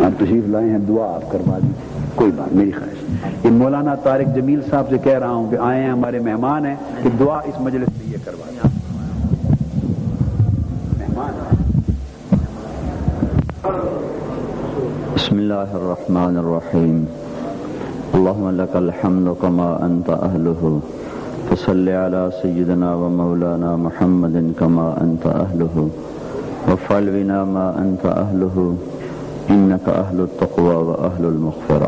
آپ تشریف لائے ہیں، دعا آپ کروا دیجیے، کوئی بات میری خواہش۔ یہ مولانا طارق جمیل صاحب سے کہہ رہا ہوں کہ آئے ہیں، ہمارے مہمان ہیں، کہ دعا اس مجلس سے یہ کروا دیں۔ مہمان بسم اللہ الرحمن الرحیم اللہم لک الحمد کما انت اہلہ فصلی علی سیدنا و مولانا محمد کما انت اہلہ وفعل بنا ما انت اہلہ انک اہل التقوی و اہل المغفرہ۔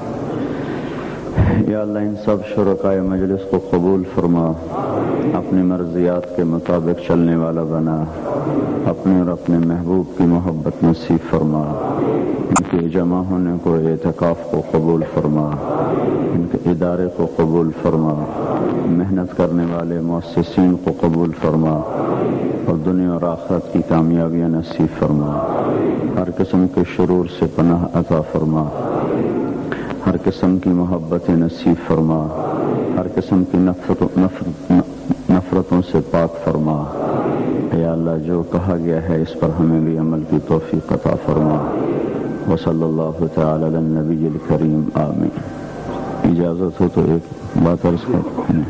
یا اللہ ان سب شرکائے مجلس کو قبول فرما، اپنی مرضیات کے مطابق چلنے والا بنا، اپنے اور اپنے محبوب کی محبت نصیب فرما، ان کے جمع ہونے کو اعتکاف کو قبول فرما، ان کے ادارے کو قبول فرما، محنت کرنے والے مؤسسین کو قبول فرما، اور دنیا اور آخرت کی کامیابیاں نصیب فرما، ہر قسم کے شرور سے پناہ عطا فرما، ہر قسم کی محبت نصیب فرما، ہر قسم کی نفرتوں سے پاک فرما۔ یا اللہ جو کہا گیا ہے اس پر ہمیں بھی عمل کی توفیق عطا فرما۔ وصلی اللہ تعالی علی النبی الکریم آمین۔ اجازت ہو تو ایک بات عرض کرتے ہیں۔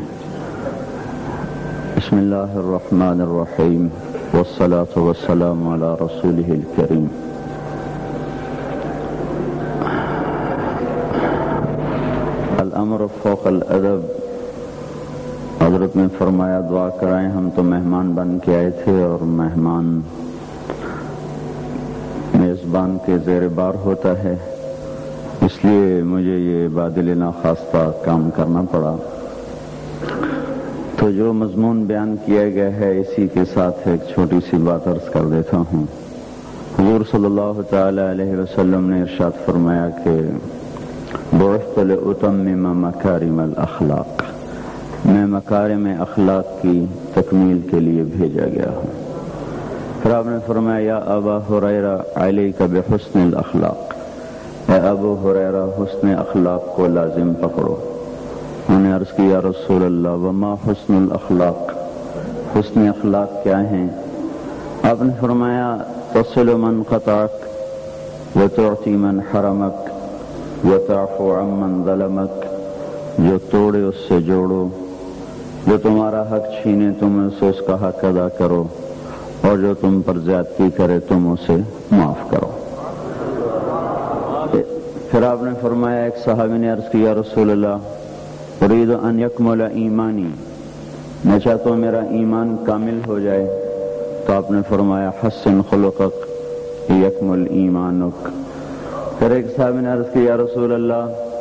بسم اللہ الرحمن الرحیم والصلاة والسلام علی رسولہ الکریم۔ الامر فوق الادب، حضرت نے فرمایا دعا کرائیں، ہم تو مہمان بن کے آئے تھے اور مہمان میزبان کے زیر بار ہوتا ہے، اس لیے مجھے یہ بادل ناخواستہ کام کرنا پڑا۔ تو جو مضمون بیان کیا گیا ہے اسی کے ساتھ ایک چھوٹی سی بات عرض کر دیتا ہوں۔ حضور صلی اللہ تعالی علیہ وسلم نے ارشاد فرمایا کہ بعثت لأتمم مکارم الاخلاق، میں مکارم اخلاق کی تکمیل کے لیے بھیجا گیا ہوں۔ پھر آپ نے فرمایا یا ابا ہریرہ علیک بحسن الاخلاق، اے ابو ہریرہ حسن اخلاق کو لازم پکڑو۔ میں نے عرض کیا رسول اللہ وما حسن الاخلاق، حسن اخلاق کیا ہیں؟ آپ نے فرمایا تصل من قطعک وتعطی من حرمک وتعفو عمن ظلمک، جو توڑے اس سے جوڑو، جو تمہارا حق چھینے تم اسے اس کا حق ادا کرو، اور جو تم پر زیادتی کرے تم اسے معاف کرو۔ پھر آپ نے فرمایا ایک صحابی نے عرض کیا رسول اللہ اريد ان يكمل ایمانی، میں چاہتا ہوں میرا ایمان کامل ہو جائے، تو آپ نے فرمایا حسن خلقک یکمل ایمانک۔ پھر ایک صحابی نے عرض کیا یا رسول اللہ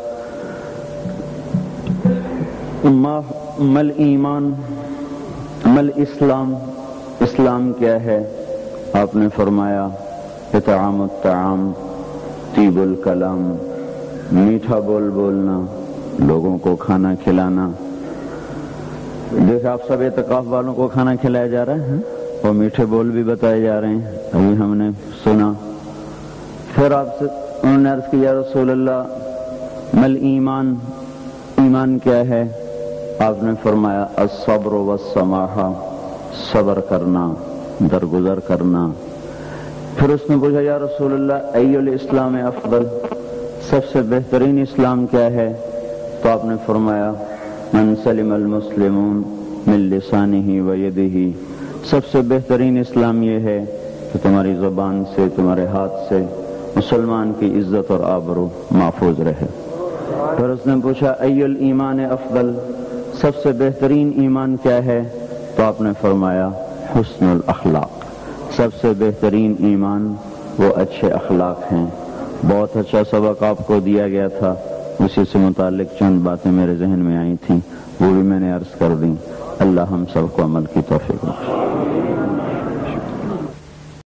مل ایمان مل اسلام، اسلام کیا ہے؟ آپ نے فرمایا اطعام الطعام طیب الکلام، میٹھا بول بولنا، لوگوں کو کھانا کھلانا۔ دیکھیں آپ سب اعتکاف والوں کو کھانا کھلایا جا رہا ہے اور میٹھے بول بھی بتائے جا رہے ہیں، ابھی ہم نے سنا۔ پھر آپ سے انہوں نے عرض کیا رسول اللہ مل ایمان، ایمان کیا ہے؟ آپ نے فرمایا الصبر والسماحہ، صبر کرنا، درگزر کرنا۔ پھر اس نے پوچھا یا رسول اللہ ای الاسلام افضل، سب سے بہترین اسلام کیا ہے؟ تو آپ نے فرمایا من سلم المسلمون من لسانہ و یدہ، سب سے بہترین اسلام یہ ہے کہ تمہاری زبان سے تمہارے ہاتھ سے مسلمان کی عزت اور آبرو محفوظ رہے۔ پھر اس نے پوچھا ای الایمان افضل، سب سے بہترین ایمان کیا ہے؟ تو آپ نے فرمایا حسن الاخلاق، سب سے بہترین ایمان وہ اچھے اخلاق ہیں۔ بہت اچھا سبق آپ کو دیا گیا تھا، اسی سے متعلق چند باتیں میرے ذہن میں آئی تھیں، وہ بھی میں نے عرض کر دیں۔ اللہ ہم سب کو عمل کی توفیق دے۔